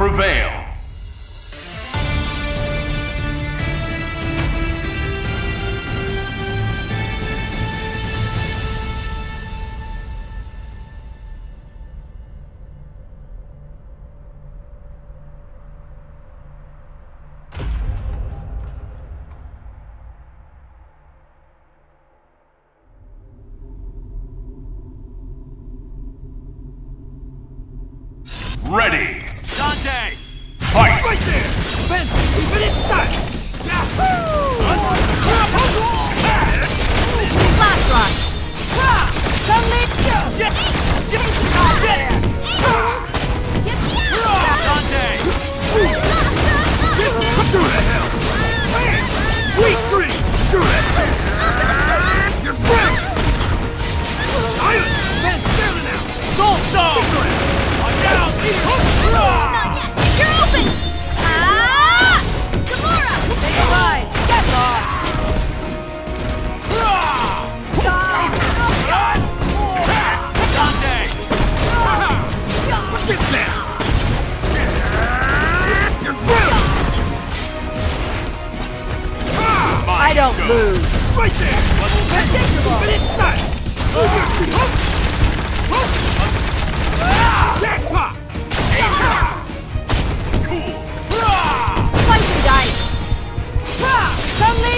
prevail. Ready! Dante! Fight! Right there! Spence! Keep it inside! Flash rock! Suddenly! Get Dante! Through the hell! Sweet dream! Through the hell! You're great! Silence! Spence! Fairly now! Soul Stone! Watch out! Not yet! You're open! Gamora! Take a ride! Get lost! Dante! Get down! You're great! I don't lose! Right there! Predictable! Keep it inside! Jackpot! Slice and dice! Suddenly!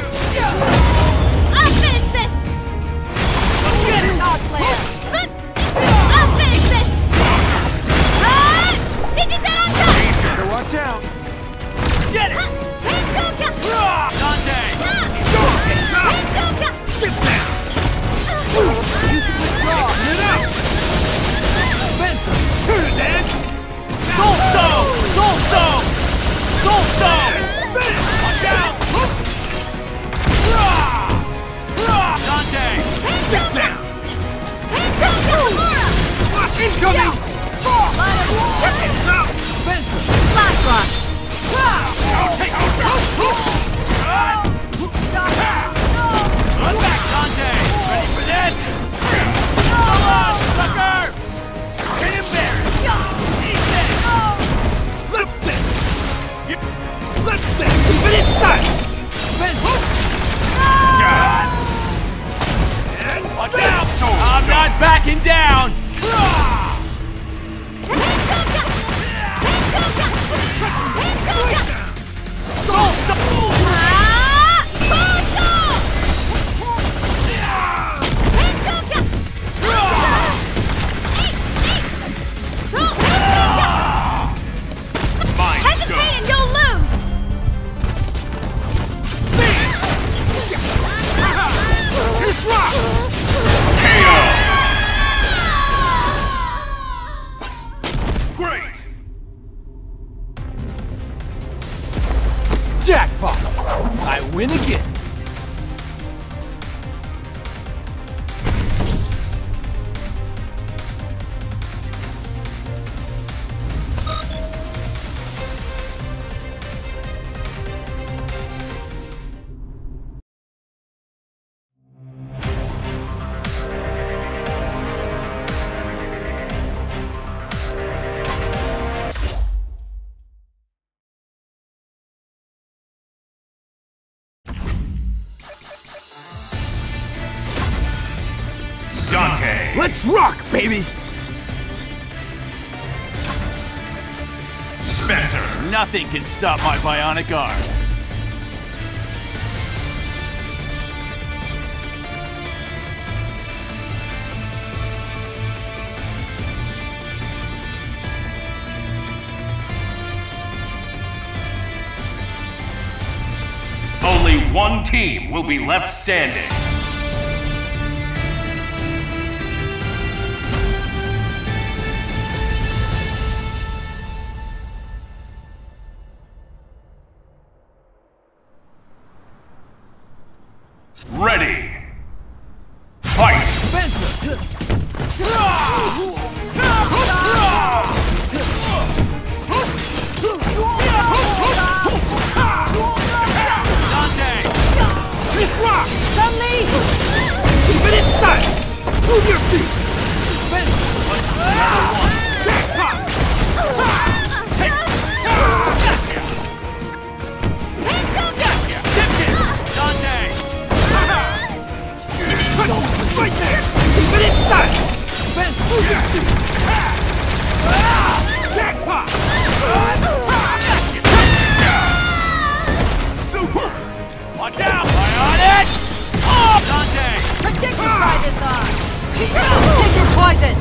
I'll finish this! Get it! God Slayer! I'll finish this! Shichisaranka! Better watch out! Get it! Henshoka! Dante! Henshoka! Get down! Get up! Spencer! Turn it, Dad! Soul Stone! Soul Stone! Soul Stone! Watch out! Dante! Get down! Henshoka! Gamora! Incoming! It's up! Spencer! Flash rock! Take out! Run back, Dante! Ready for this? Come on, sucker! Get embarrassed! Eat this! Let's stay! Let's stay! Keep it inside! Spencer! And Watch out! I'm not backing down! Henshoka! Henshoka! Henshoka! Soul Stone! Henshoka! Mind Hesitate and you'll lose! it's rock! KO! Great! Jackpot! I win again! Dante! Let's rock, baby! Spencer! Nothing can stop my bionic arm. Only one team will be left standing. Ready! Fight! Spencer! Dante! It's rock! Suddenly! Keep it inside! Move your feet! Spencer! Jackpot! Take inside! Ben, move your feet! Jackpot! Super! Watch out! Eye on it! Oh! Dante! Predict to try this on! Take your poison!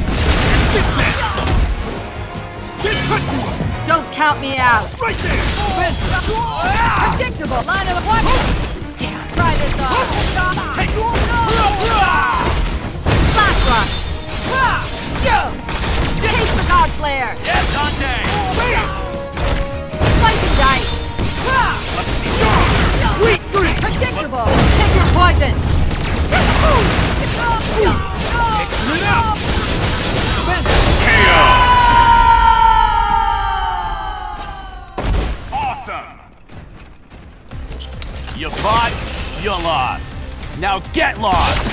Get cut to him! Don't count me out! Right there! Ben, Predictable! Line of one! Try this on! Take Slash rush! Taste the God Slayer! Yes, Dante! Slice and dice! sweet drink! Predictable! Take your poison! Mixing it up! Ben, KO. Awesome. You fought, you lost. Now get lost!